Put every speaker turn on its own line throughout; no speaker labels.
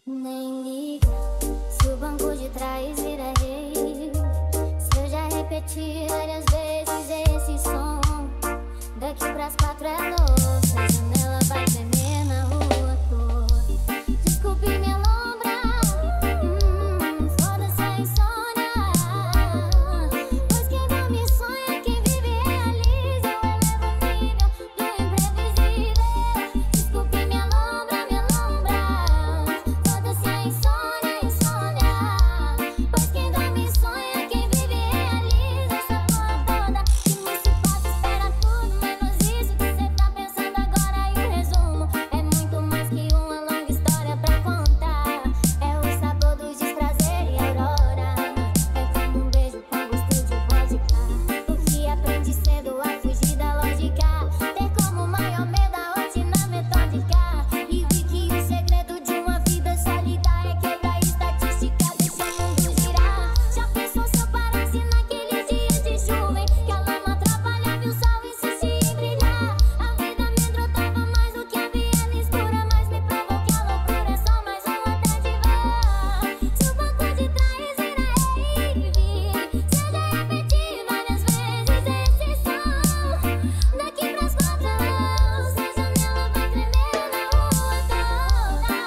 Nem liga se o banco de trás vira rei. Se eu já repeti várias vezes esse som, daqui pras 4 é louça, a janela vai tremer na rua toda. Desculpe me alombrar, foda-se a insônia, pois quem dorme sonha, quem vive realiza. Eu elevo o nível do imprevisível. Desculpe me alombrar, foda-se a insônia, pois quem dorme sonha, quem vive realiza. Essa porra toda que não se pode esperar tudo, menos isso que cê tá pensando agora. E o resumo é muito mais que uma longa história pra contar. É o sabor do desprazer e a aurora. É como um beijo com gosto de vodka. O que aprendi cedo a fugir da lógica, ter como maior medo a rotina metódica. E vi que o segredo de uma vida sólida é quebrar estatística, deixar o mundo girar. Já pensou se eu parasse naqueles dias de chuva em que a lama atrapalhava e o sol insistia em brilhar? A vida me entrotava mais do que a Viena escura, mas me provou que a loucura é só mais uma dádiva. Se o banco de trás vira rave, se eu já repeti várias vezes esse som, daqui pras 4 louças, a janela vai tremer na rua toda.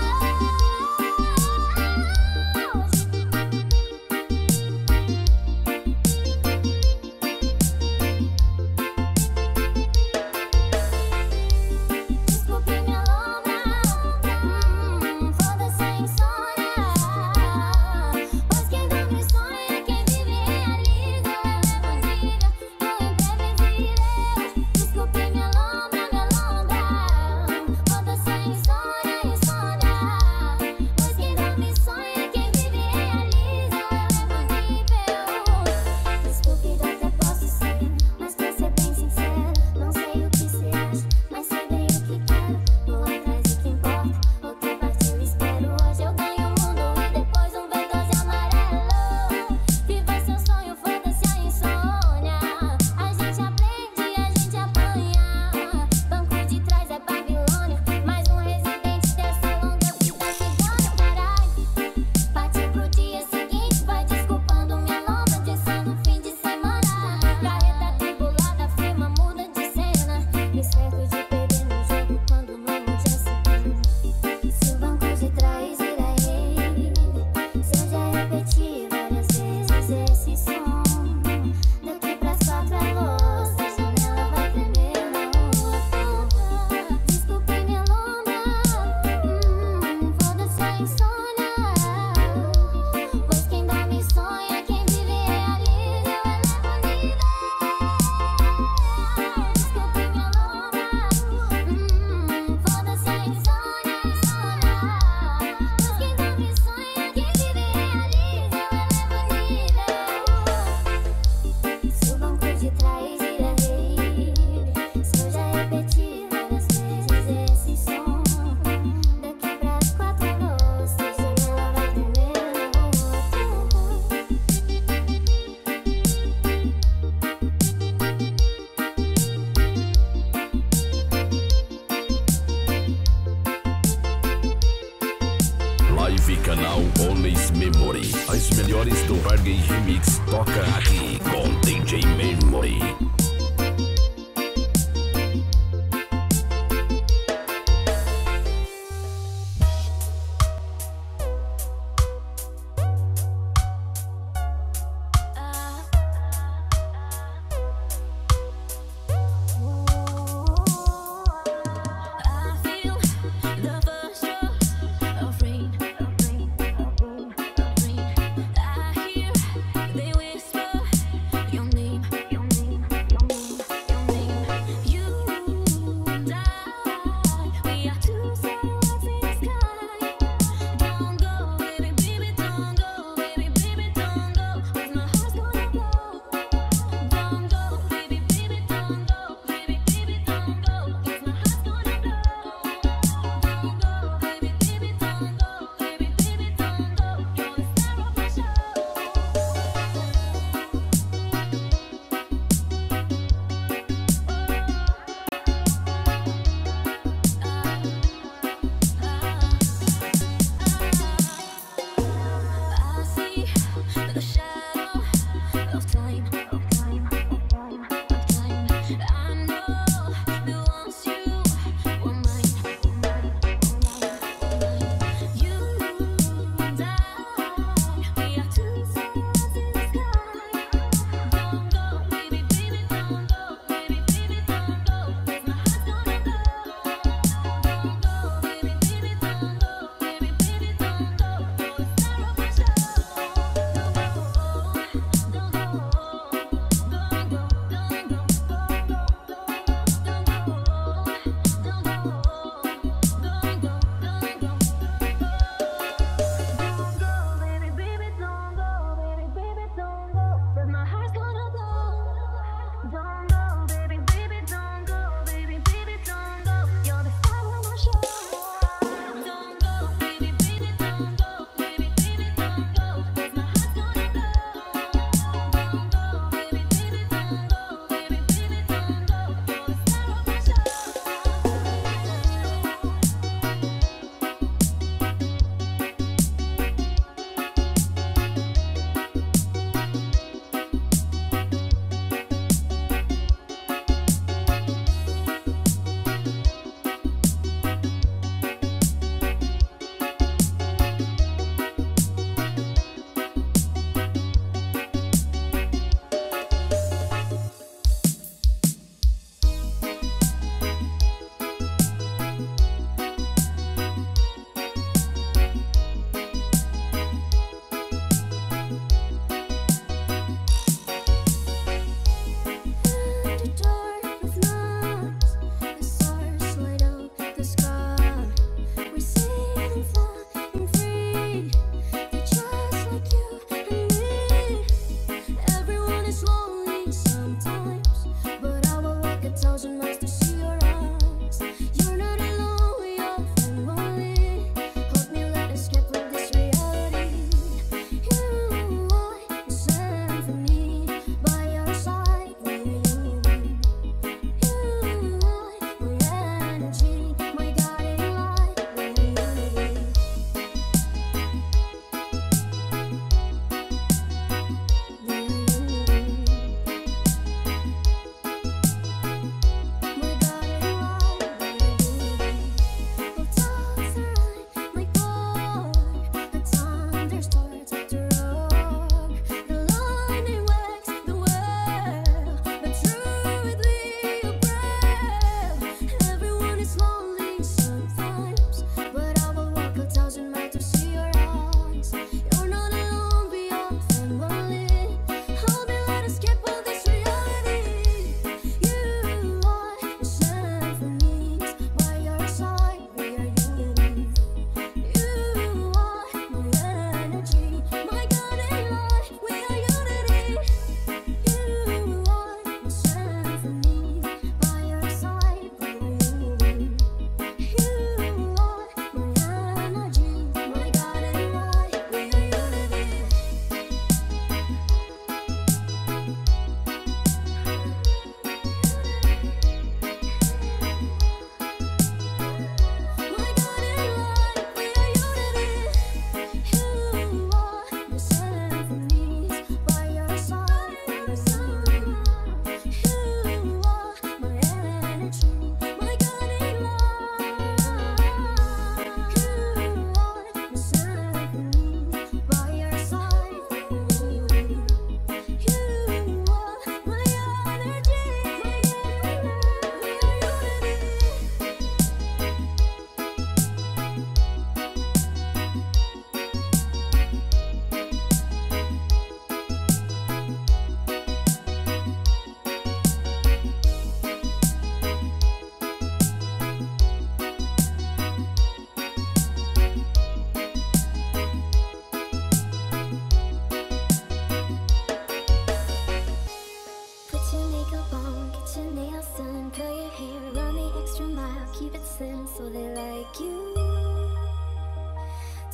Desculpe me alombrar, foda-se a insônia, pois quem dorme sonha, quem vive realiza. Eu elevo o nível do imprevisível. Desculpe me alombrar, foda-se a insônia, pois quem dorme sonha, quem vive realiza. Eu elevo o nível. Desculpe, até posso ser, mas pra ser bem sincero, não sei o que cê acha, mas sei bem o que quero. Vou atrás do que importa, outra parte eu espero. Hoje eu ganho o mundo e depois um V12 amarelo. Viva seu sonho, foda-se a insônia. A gente aprende, a gente apanha. Banco de trás é Babilônia, mais um residente dessa longa vida cigana, caralho. Partiu pro dia seguinte, vai desculpando minha lomba, dizendo fim de semana. Carreta tribulada, firma, muda de cena, e certo de perder no jogo quando não dia seguinte. Se o banco de trás vira rei, se eu já repeti várias vezes esse som, daqui pras 4 é louça, a janela vai tremer na rua toda. Desculpe me alombrar, foda-se a insônia, pois quem dorme sonha, quem vive realiza. Eu elevo o nível. Desculpe me alombrar, foda-se a insônia, pois quem dorme sonha, quem vive realiza. Eu elevo o nível. Se o banco de trás vira rei, se eu já repeti várias vezes esse som, daqui pras 4 louças, a janela vai tremer na rua toda.
Live canal Onis Memory. As melhores do reggae remix toca aqui com DJ Memory.
I feel the first drop of rain. I hear they whisper your name.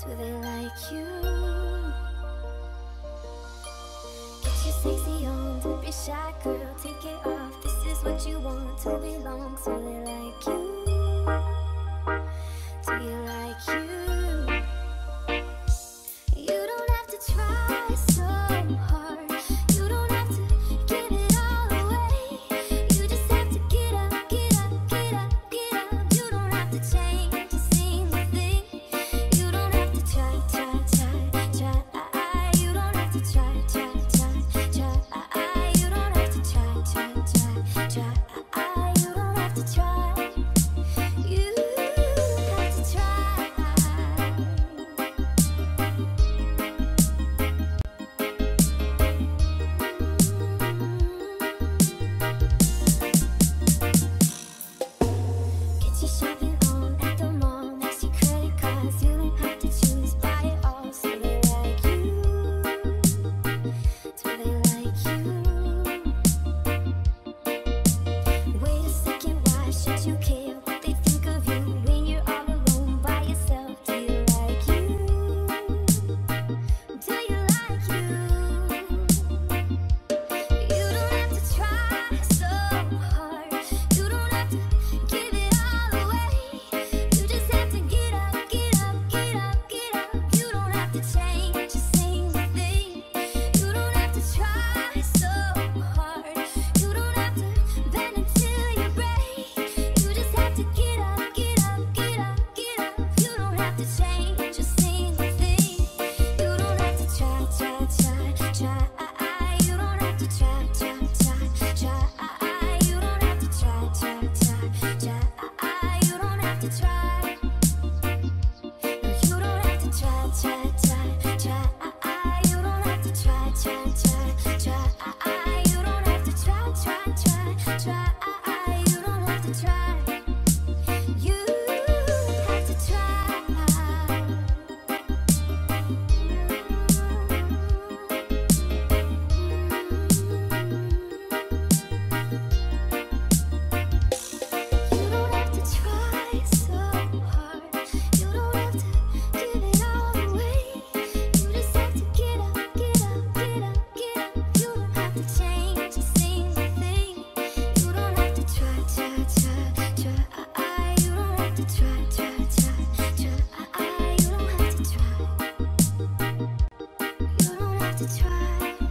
Do they like you? Get your sexy on, don't be shy, girl. Take it off. This is what you want to belong. Do they like you? Do you like you? You don't have to try so hard. You don't have to give it all away. You just have to get up, get up, get up, get up. You don't have to change a single thing. You don't have to try, try, try, try. You don't have to try, try, try, try. You don't have to try, try, try, try. You don't have to try. You have to try. Get your shopping on at the mall. Next your credit cards. You don't have to choose. Buy it all. So they like you. Do they like you? Wait a second. Why should you care what they think of you when you're all alone by yourself? Do you like you? Do you like you? You don't have to try so hard. You don't have to give it all away. You just have to get up, get up, get up, get up. You don't have to change a single thing. You don't have to try so hard. You don't have to bend until you break. You just have to get up, get up, get up, get up. You don't have to change a single thing. You don't have to try, try, try, try. You don't have to try, try, try, try. You don't have to try, try, try, try. You don't have to try. No, you don't have to try, try, try, try. You don't have to try, try, try, try. You don't have to try, try, try, try. You don't have to try. You have to try. You don't have to try so hard. You don't have to give it all away. You just have to get up, get up, get up, get up. You don't have to change a single thing. You don't have to try, try, try, try. You don't have to try, try, try, try. You don't have to try. You don't have to try.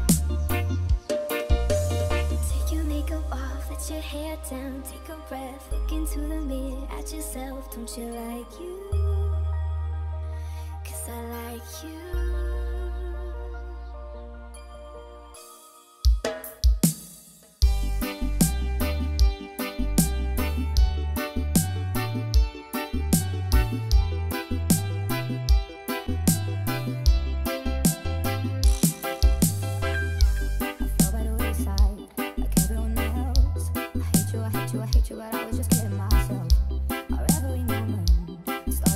Take your makeup off, let your hair down, take a breath, look into the mirror at yourself. Don't you like you? 'Cause I like you. Fell by the wayside, like everyone else. I hate you, I hate you, I hate you, but I was just kidding myself. Our every moment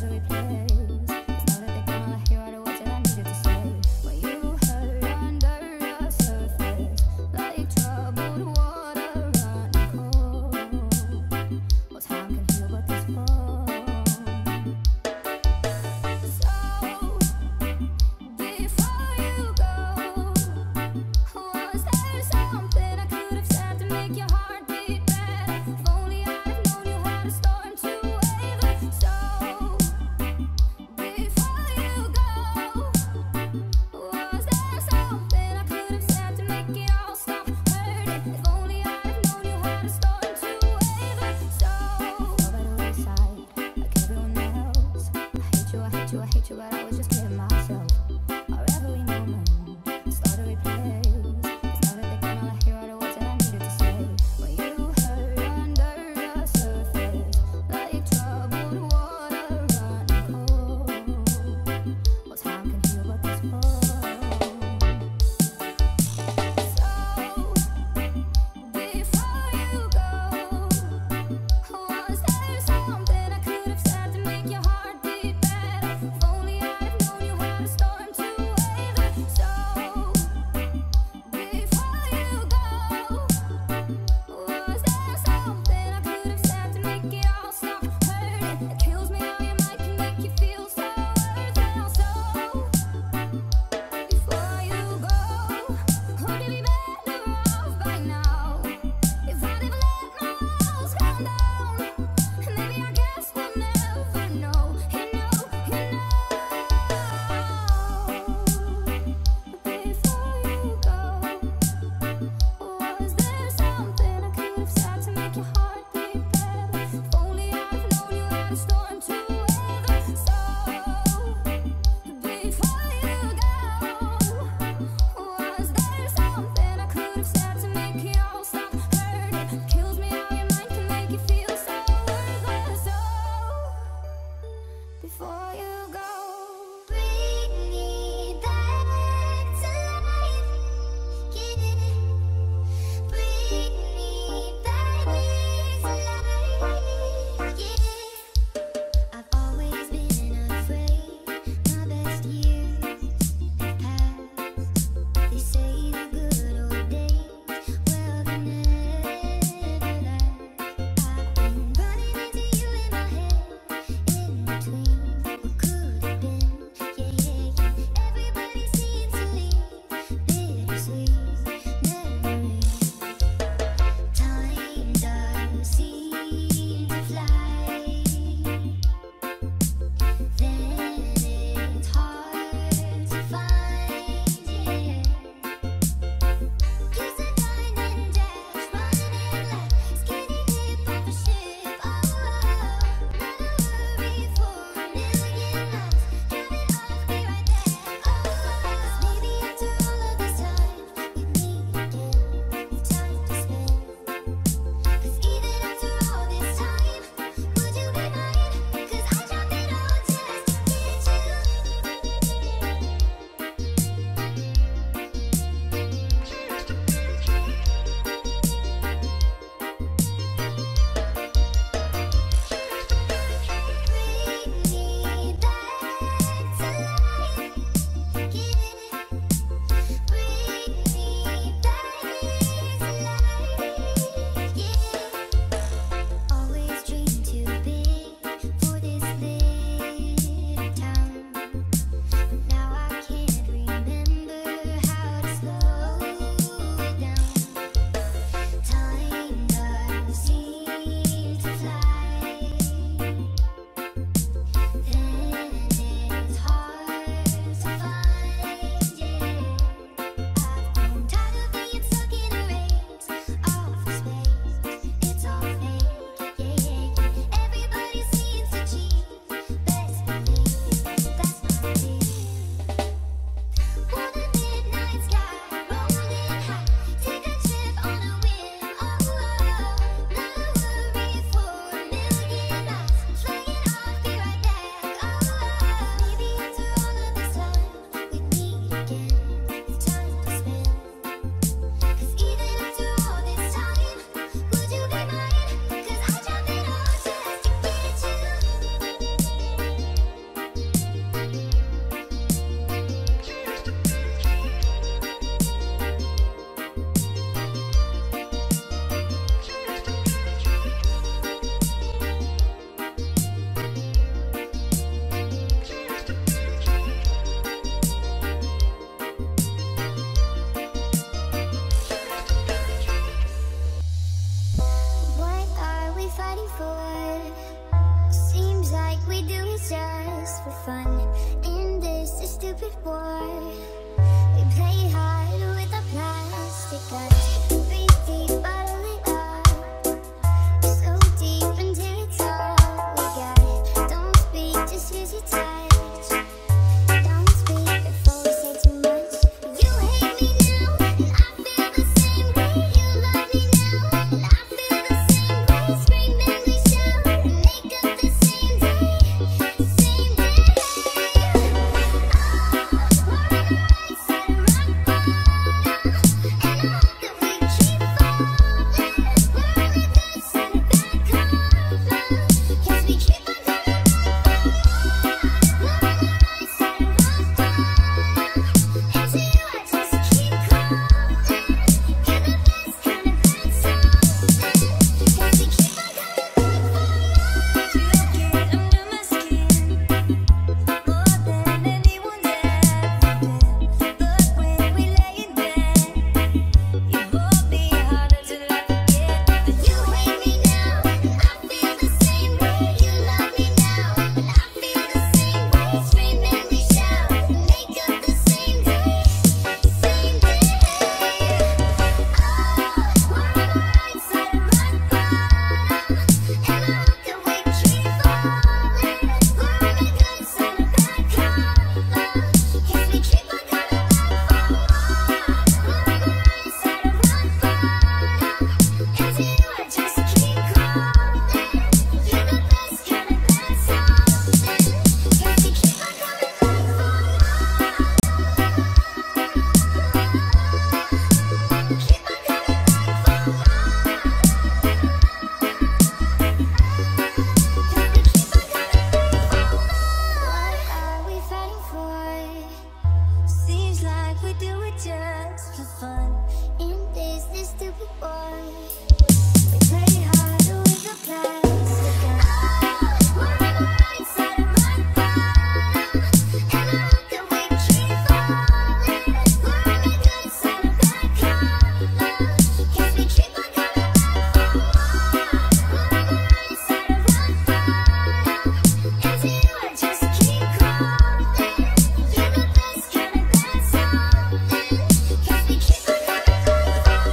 do it just for fun. In this stupid boy, we play harder with the plastic gun. We're on the right side of my thumb, and I hope that we keep falling. We're on the good side of bad karma, 'cause we keep on coming back for more. We're on the right side of our thumb, and to you I just keep crawling. You're the best kind of bad something, 'cause we keep on coming back for more.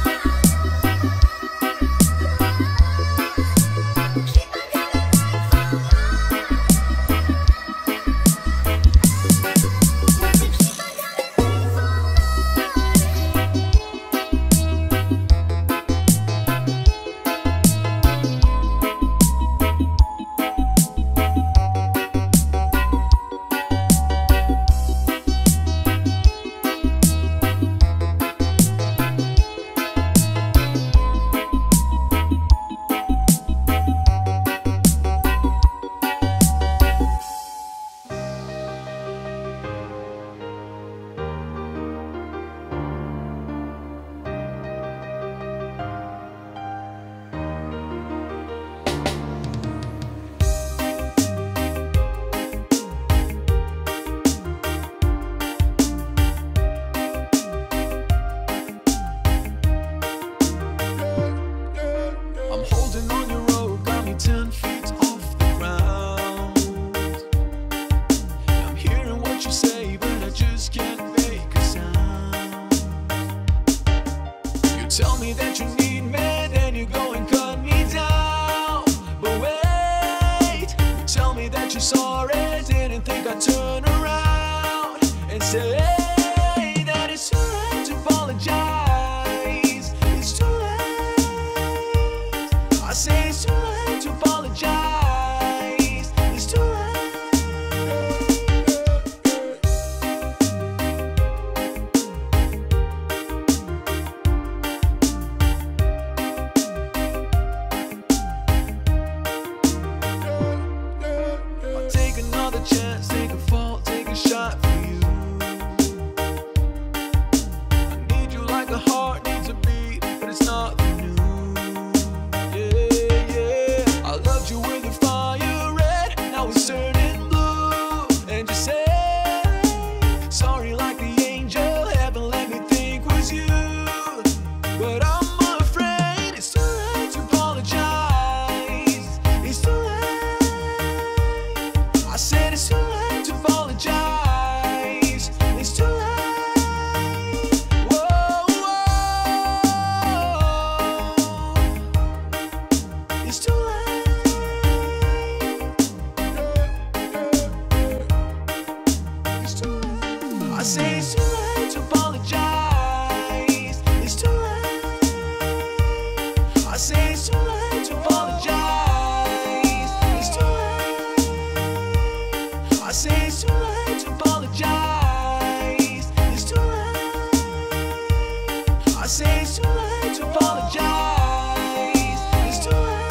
Keep on coming back for more. We keep on coming back for more.
I'm holding on your rope, got me 10 feet off the ground. I'm hearing what you say, but I just can't make a sound. You tell me that you need me, then you go and cut me down. But wait, you tell me that you're sorry, didn't think I'd turn around and say that it's too late to apologize. It's too late. I say it's too late to apologize. It's too late. I'll take another chance, take a fall, take a shot for you. I need you like a heart needs a beat, but it's not the news. Yeah, yeah. I loved you with the fire red, now it's turning blue. And you say sorry like the angel, heaven let me think was you. But I'm afraid it's too late to apologize. It's too late. I said it's too late to apologize. It's too late. Whoa, whoa. It's too late. It's too late. I say it's too late to apologize. It's too late. I say it's too late to apologize. It's too late. I say it's too late to apologize. It's too late. I say it's too late to apologize. It's too late.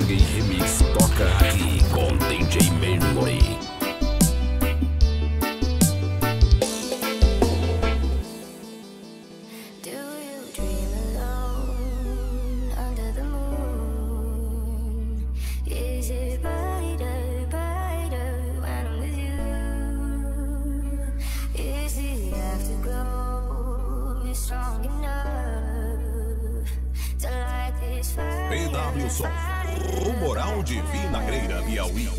Reggae Remix toca aqui com DJ Memory.
Do you dream alone under the moon? Is it brighter, brighter when I'm with you? Is the afterglow strong enough to light this fire?
PW Som, o Moral de Vinagreira, Piauí.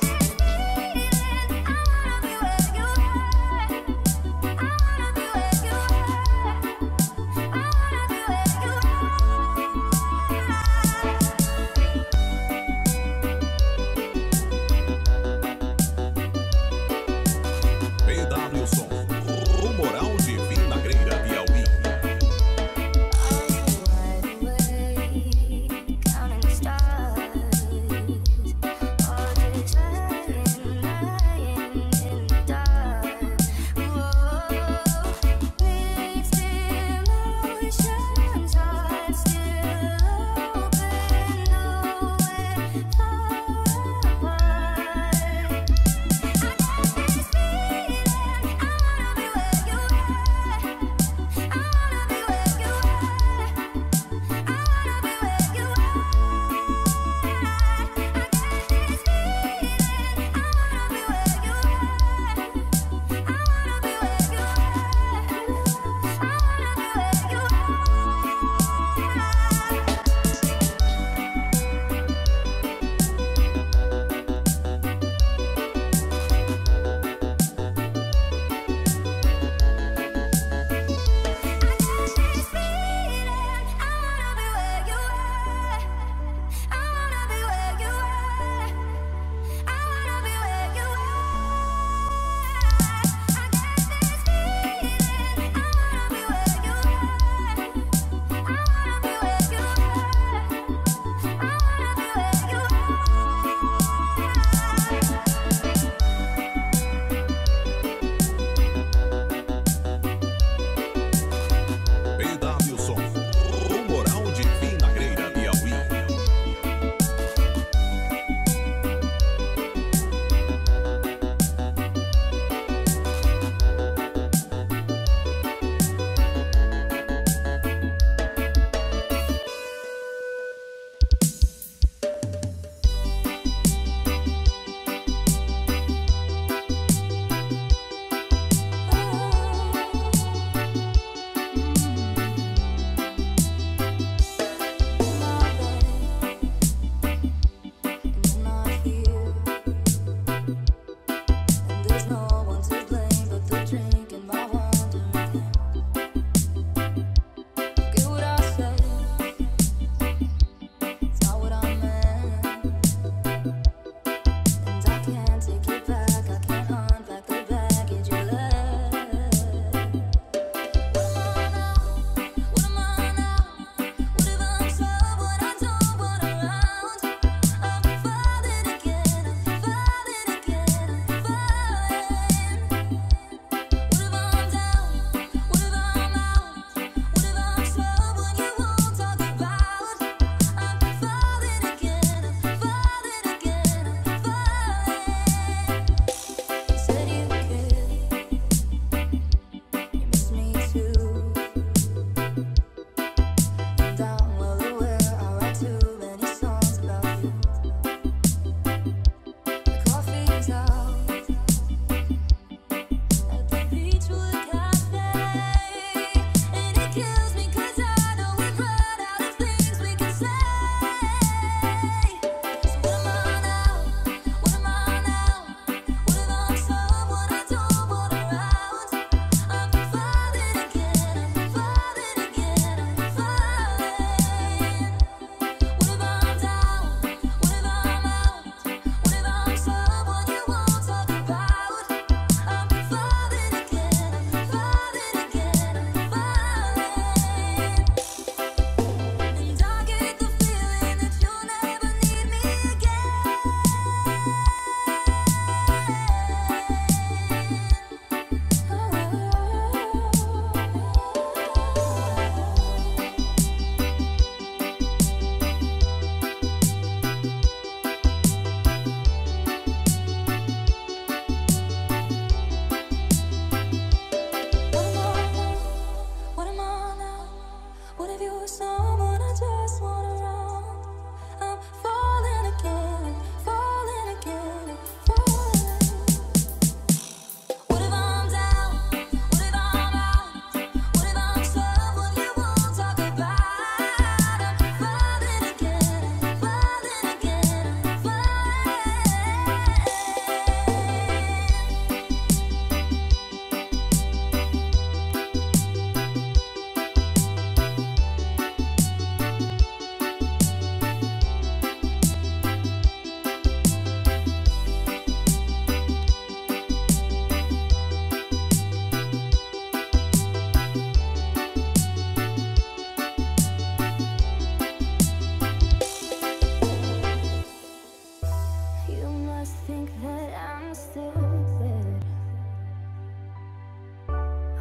I wanna be where you are.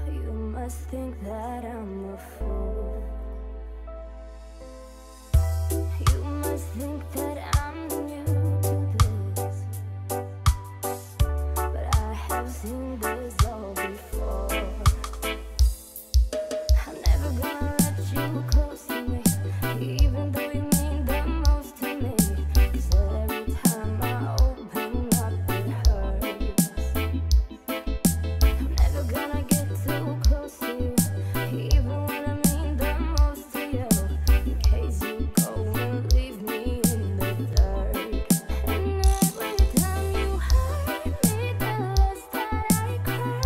You must think that I'm a fool. You must think that I'm new to this, but I have seen this all before. I'm never gonna let you close to me, even though you mean the most to me. 'Cause every time I open up it hurts. I'm never gonna get too close to you, even when I mean the most to you, in case you go and leave me in the dirt. And every time you hurt me, the less that I cry.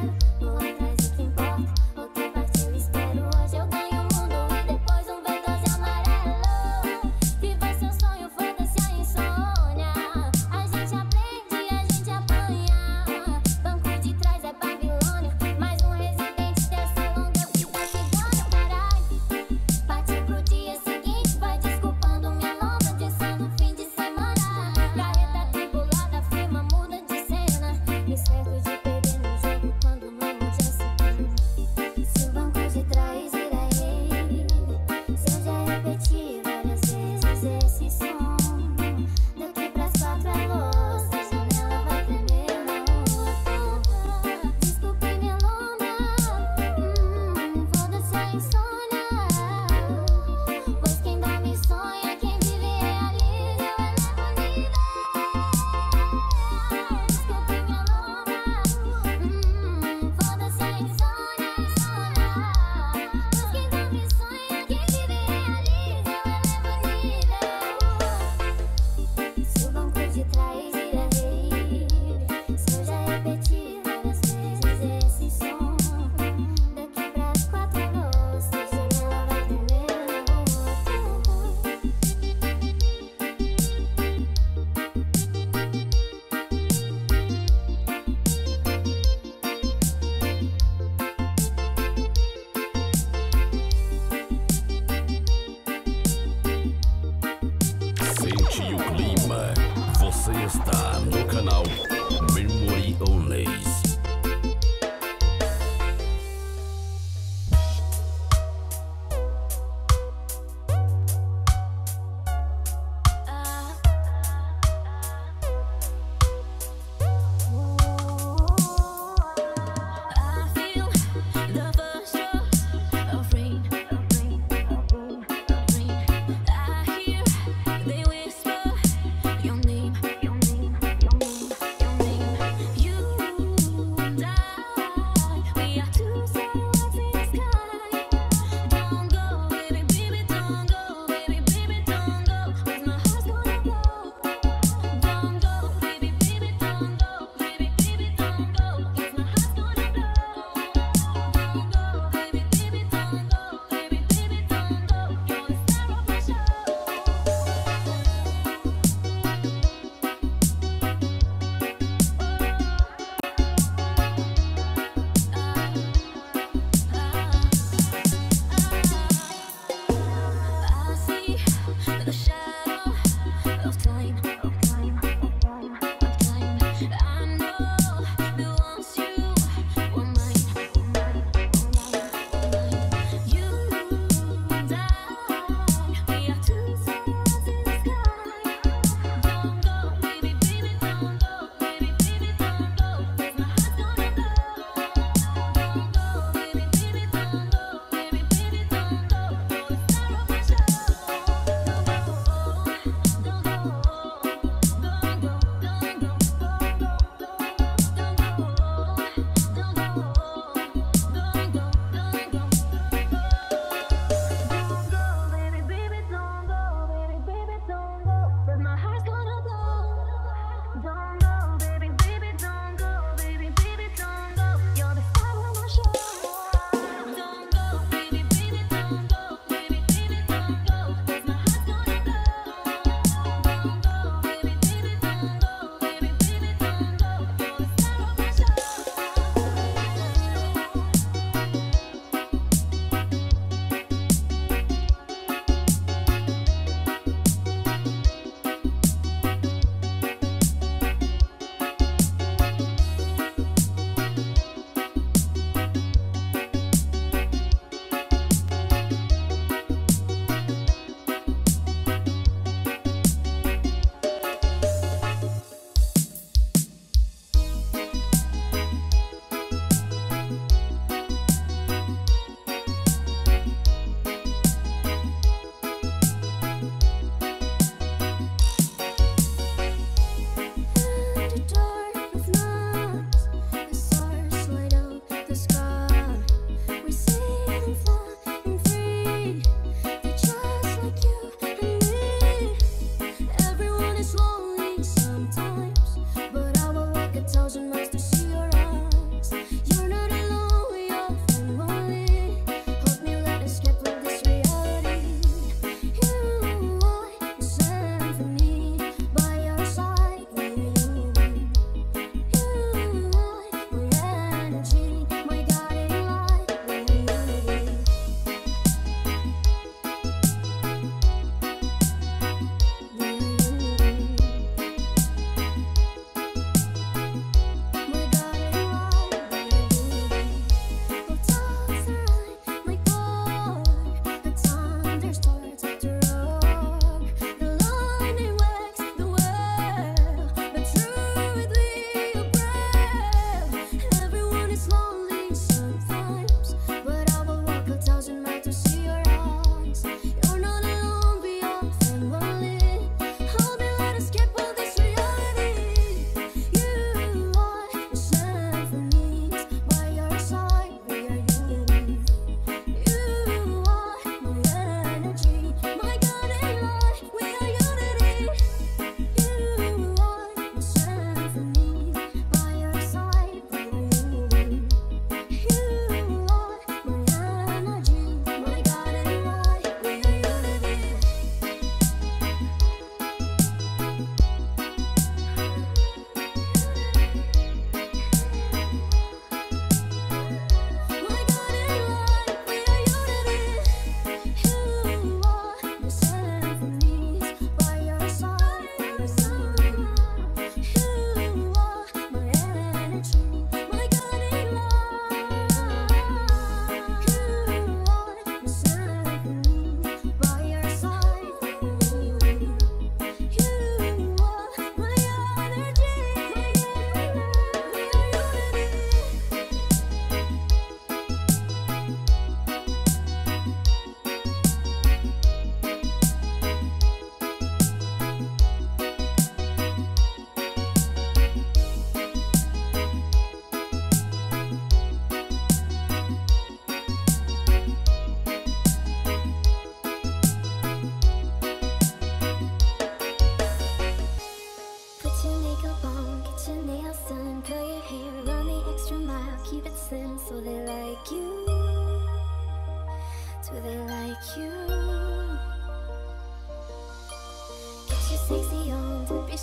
Vou atrás do que importa, outra parte eu espero. Hoje eu ganho o mundo e depois um V12 amarelo. Viva seu sonho, foda-se a insônia. A gente aprende, a gente apanha. Banco de trás é Babilônia. Mais um residente dessa longa vida cigana, caralho. Partiu pro dia seguinte, vai desculpando minha nova audição no fim de semana. Carreta atribulada, firma muda de cena. Me cerco de perder no jogo quando não mude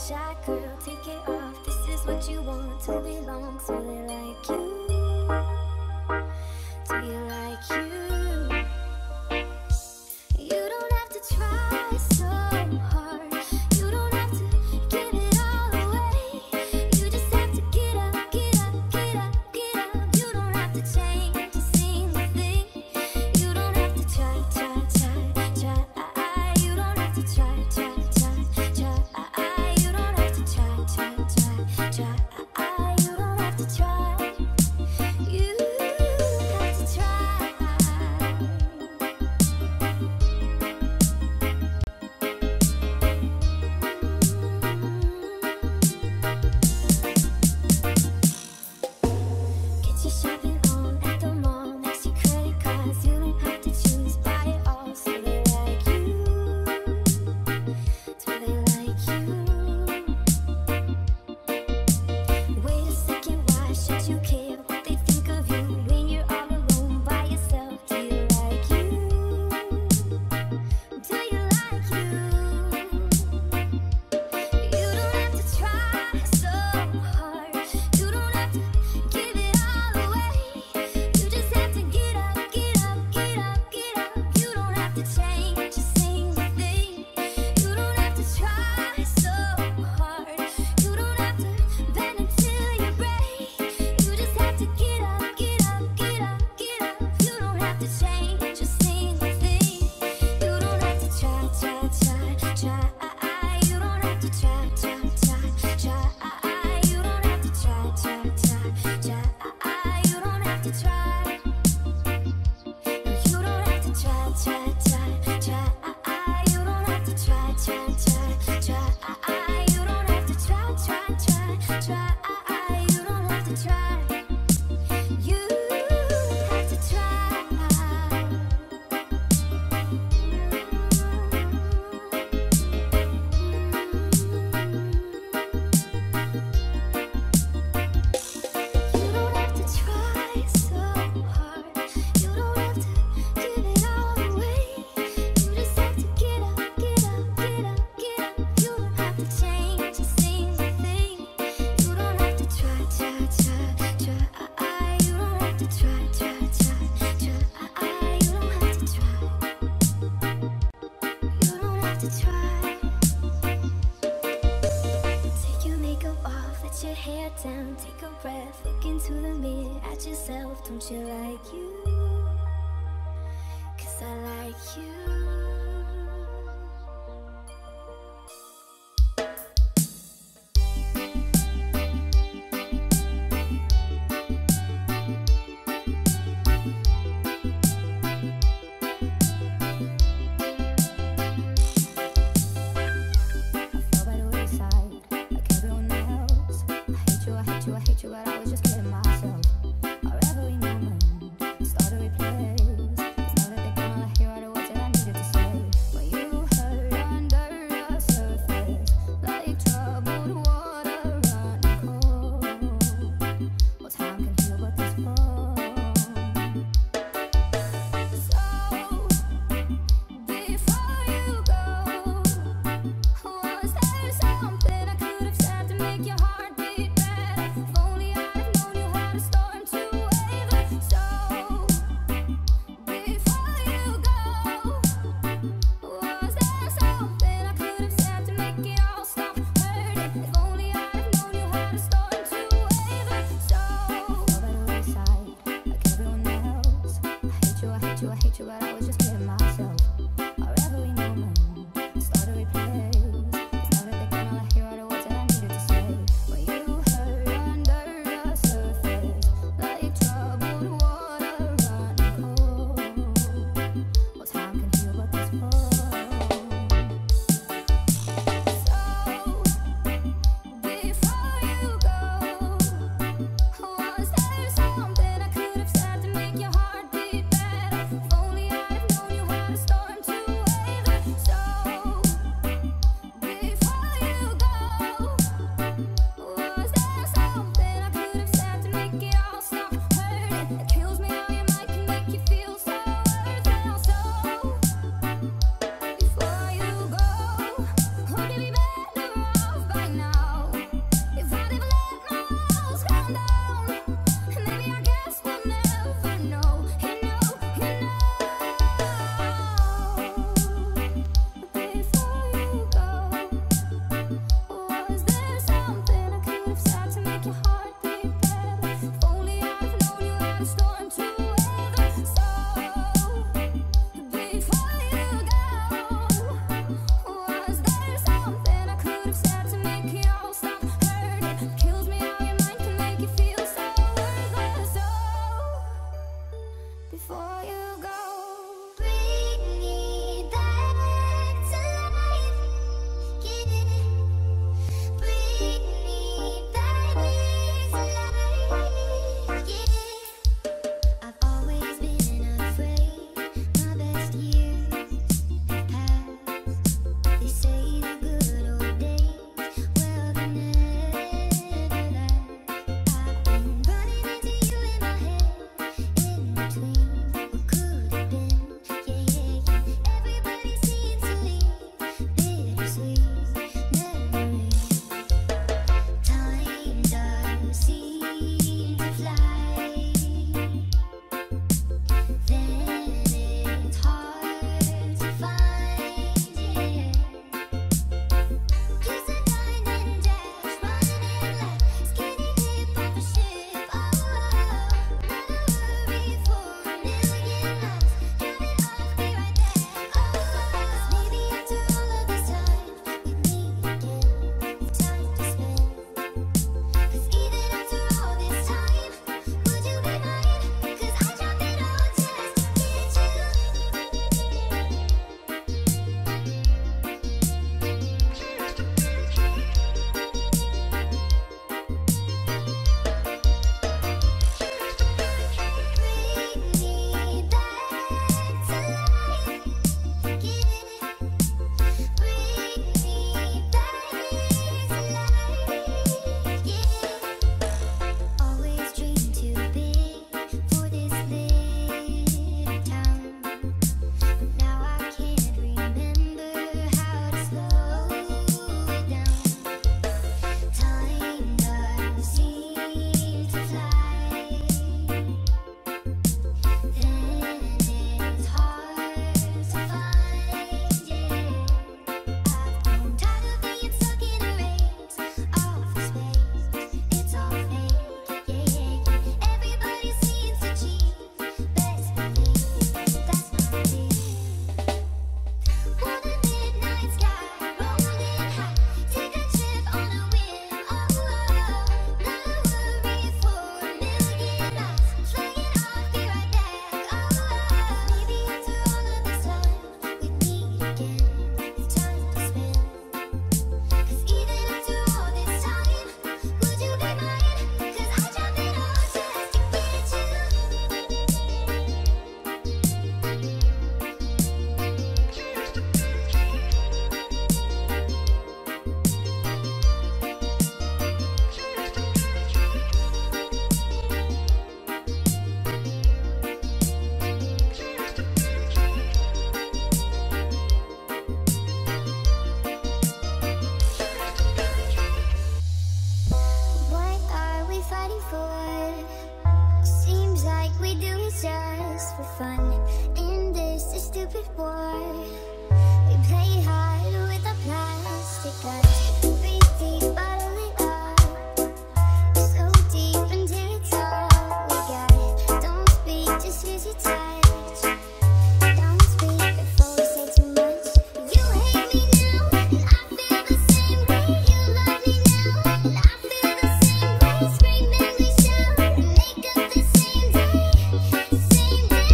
shy girl, take it off. This is what you want to belong. So they like you. Do you like you? You don't have to try so hard. You don't have to give it all away. You just have to get up, get up, get up, get up. You don't have to change a single thing. You don't have to try, try, try, try. You don't have to try, try, try, try. You don't have to try, try, try, try. You don't have to try. You have to try. Get your shopping on at the mall. Makes your credit cards. You don't have to choose. Buy it all. So they like you. Do they like you? Wait a second. Why should you care what they think of you when you're all alone by yourself? Do you like you? Do you like you? You don't have to try so hard. You don't have to give it all away. You just have to get up, get up, get up, get up. You don't have to change a single thing. You don't have to try so hard. You don't have to bend until you break. You just have to get up, get up, get up, get up. You don't have to change a single thing. You don't have to try, try, try, try. You don't have to try, try, try, try. You don't have to try, try, try, try. You don't have to try. You don't have to try, try, try, try. You don't have to try, try, try, try. You don't have to try, try, try, try. You don't have to try. You have to try. You don't have to try so hard. You don't have to give it all away. You just have to get up, get up, get up, get up. You don't have to change a single thing. You don't have to try, try, try, try. You don't have to try, try, try, try. You don't have to try. You don't have to try. Take your makeup off, let your hair down, take a breath, look into the mirror at yourself. Don't you like you? 'Cause I like you. Fell by the wayside, like everyone else. I hate you, I hate you, I hate you, but I was just kidding myself. Our every moment started with place. 'Cause now that they gone, all I hear are the words that I needed to say. before you go. Bring me back to life. Bring me back to life. I've always been afraid my best years have passed. They say the good old days, well, they never last. I've been running into you in my head, in between what could have been. Everybody seems to leave bittersweet memories. Time does seem to fly. Then it's hard to find, Kiss a dine and dash, running in like skinny dip off a ship. Oh, not a worry for a million lives. Drop it off, be right back. Oh, maybe after all of this time, we'd meet again with time to spend. 'Cause even after all this time, would you be mine? 'Cause I drop it all just to get you. Bring me back to life. Bring me back to life. Always dreamed too big for this little town. But now I can't remember how to slow it down. Time does seem to fly. Then it's hard to find, I've grown tired of being stuck in a race off space. It's all fake, Everybody seems to cheat. Best believe that's not me. Want a midnight sky, rolling high. Take a trip on a whim. Oh, not a worry for a million lives. Flying off, be right back. Oh, maybe after all of this time, we'd meet again with time to spend. 'Cause even after all this time, would you be mine? 'Cause I drop it all just to get you. What are we fighting for? Seems like we do it just for fun. In this stupid war, we play hard with our plastic guns. Breathe deep, bottle it up. So deep until it's all we got. Don't speak, just use your touch. Don't speak before we say too much. You hate me now, and I feel the same way. You love me now, and I feel the same way. Scream and we shout, and make up the same day, same day.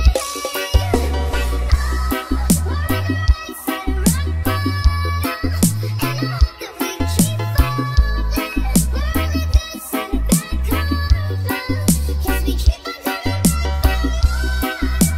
We're on the right side of rock bottom, and I hope that we keep falling. We're on the good side of bad karma, 'cause we keep on coming back for more.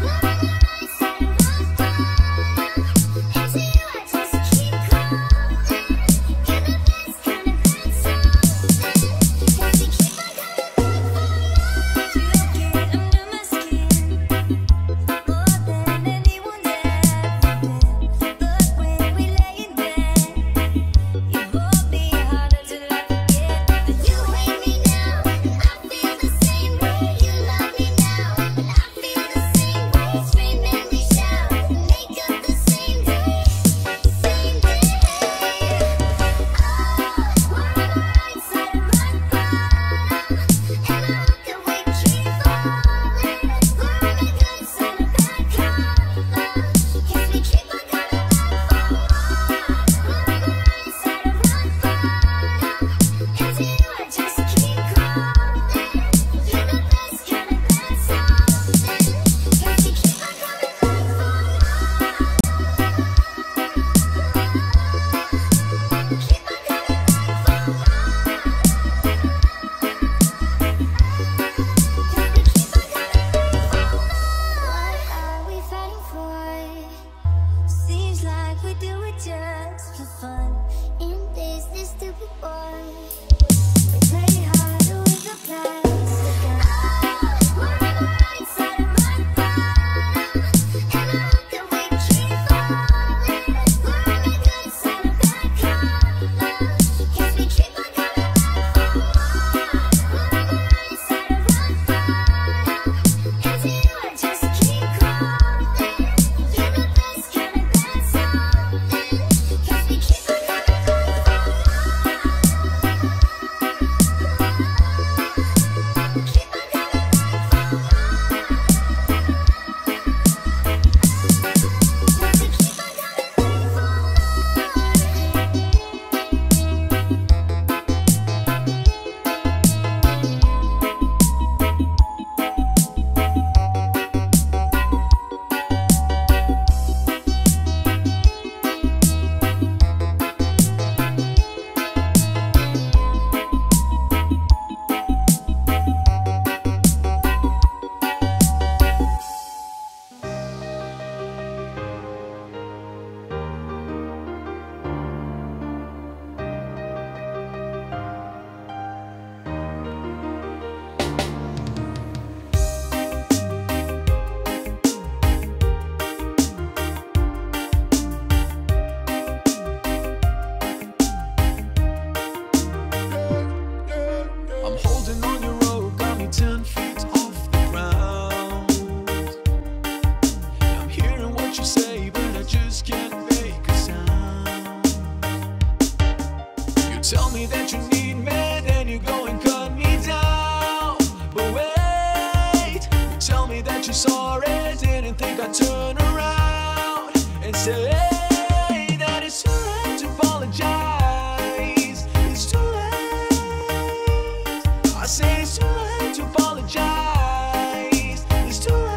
sorry, didn't think I'd turn around and say that it's too late to apologize. It's too late. I say it's too late to apologize. It's too late.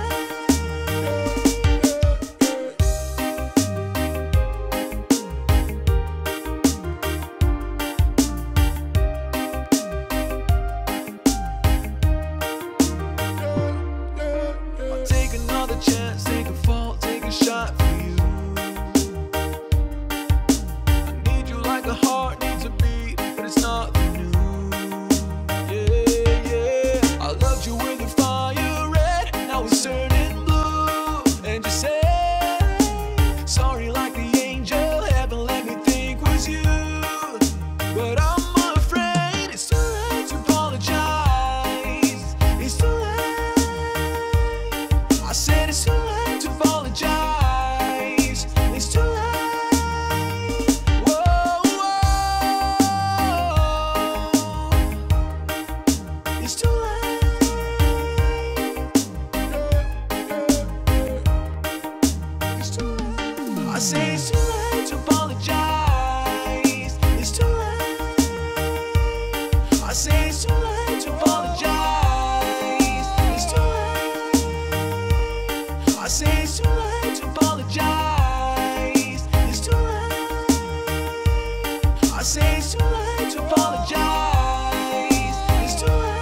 I'll take another chance, take a fall, take a shot for you. I need you like a heart needs a beat, but it's not the new. Yeah, yeah. I loved you with the fire red, now it's turning blue. And you say sorry like the angel, heaven let me think was you. But I'm afraid it's too late to apologize. It's too late. I said it's too late to apologize. It's too late. Whoa, whoa. It's too late. It's too late. I say it's too late to apologize. It's too late. I say it's too late to apologize. It's too late. I say it's too late to apologize. It's too late. I say it's too late to apologize. It's too late.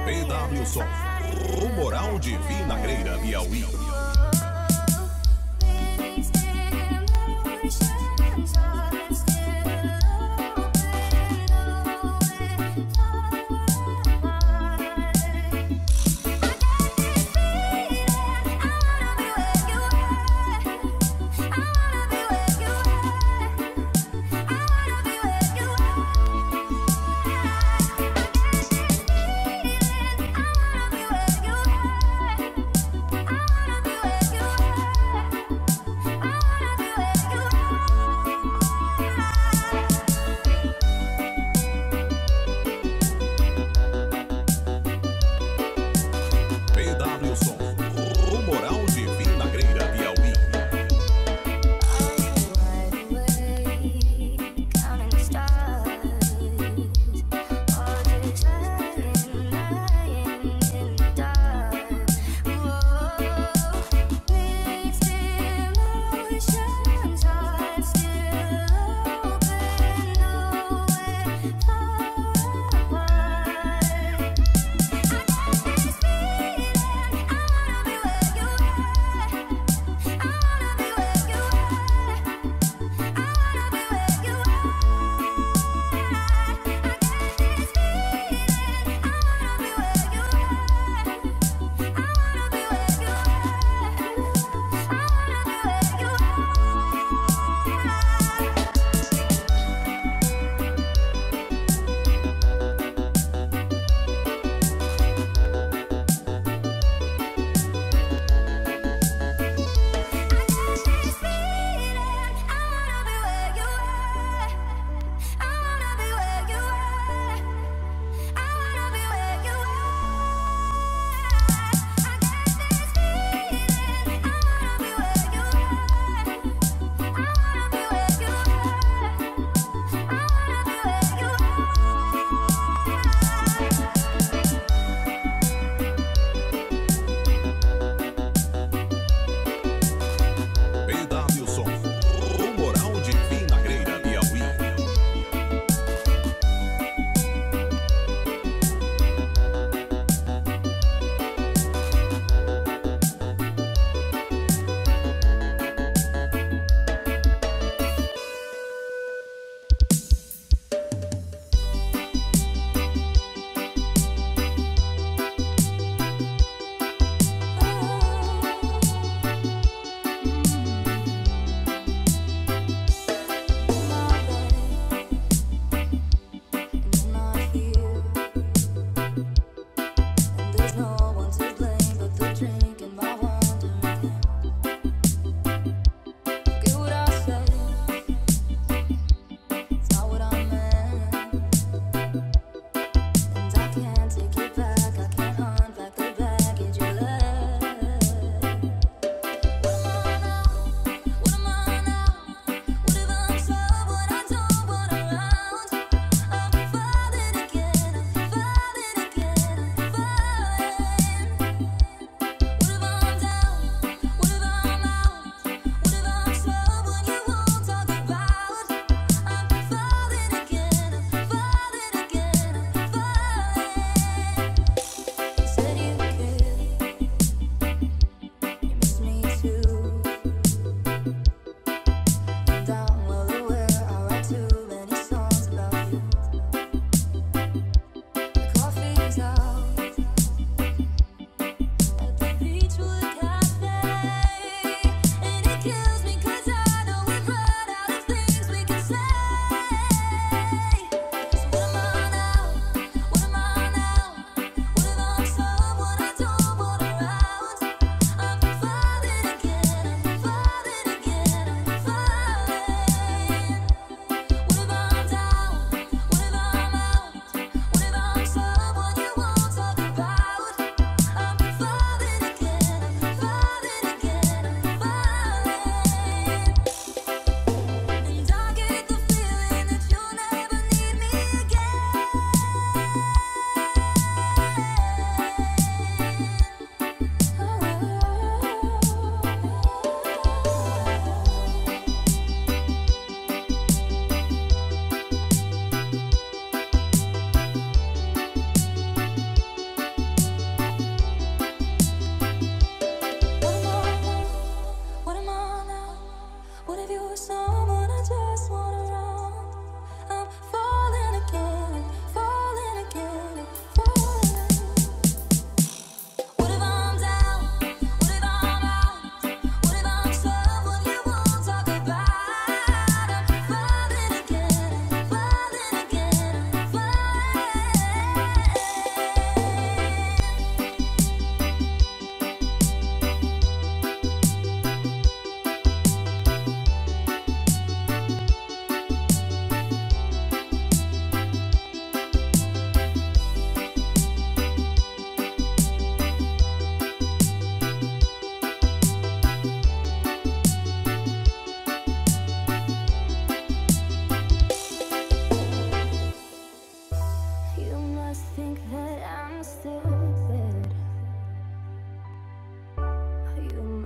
BW Som, o Moral de Vinagreira, Piauí.
I wanna be where you are.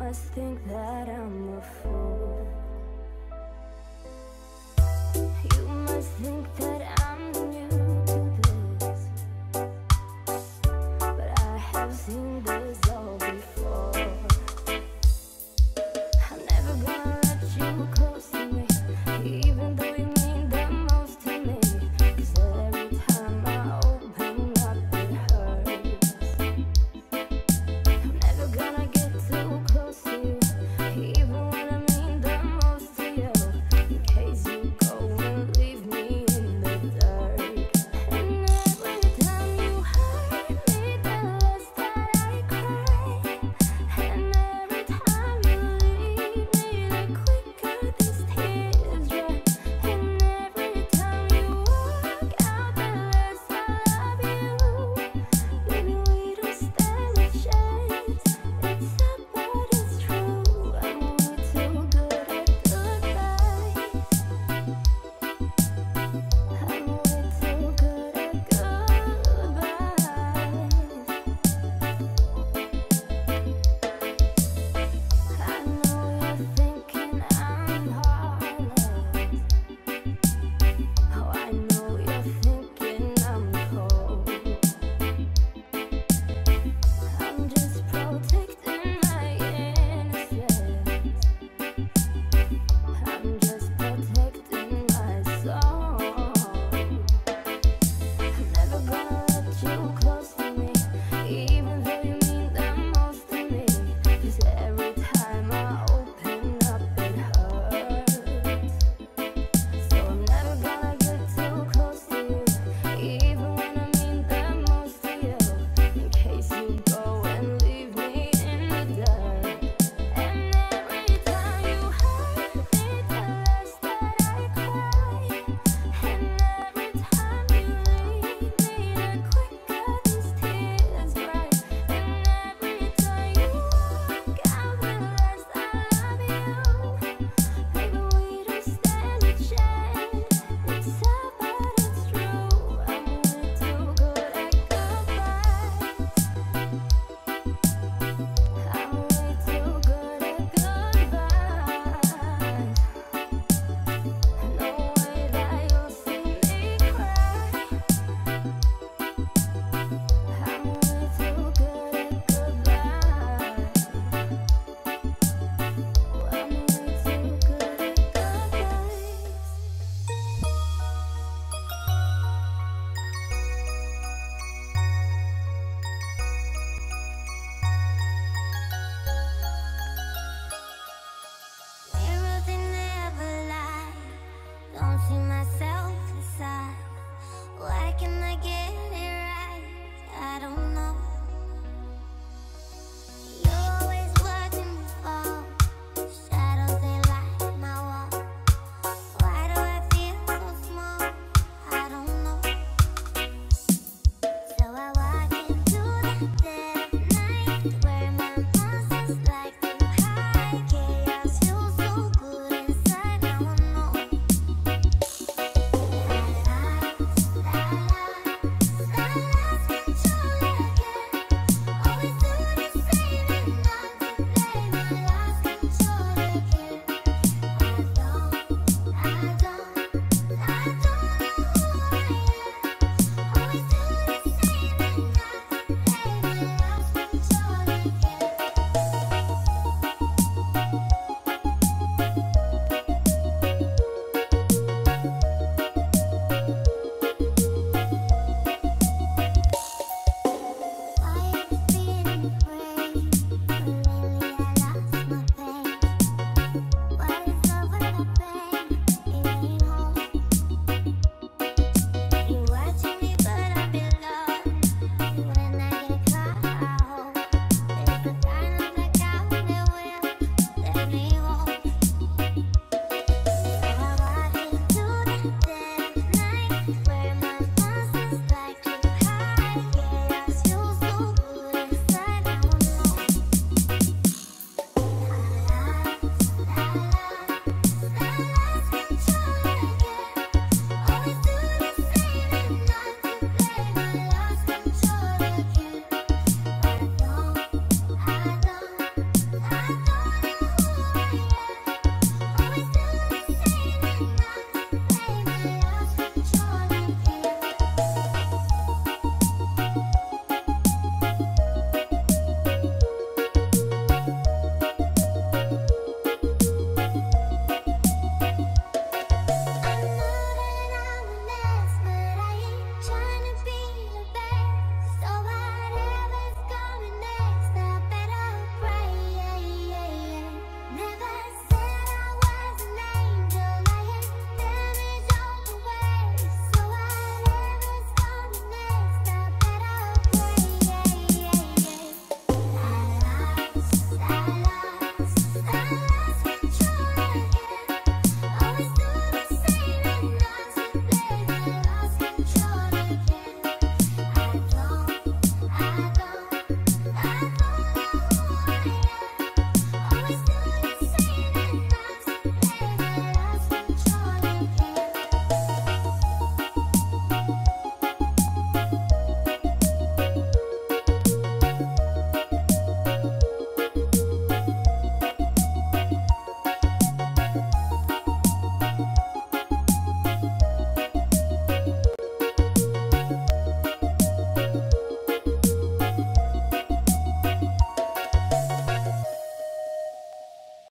must think that I'm a fool. You must think that I'm new to this, but I have seen this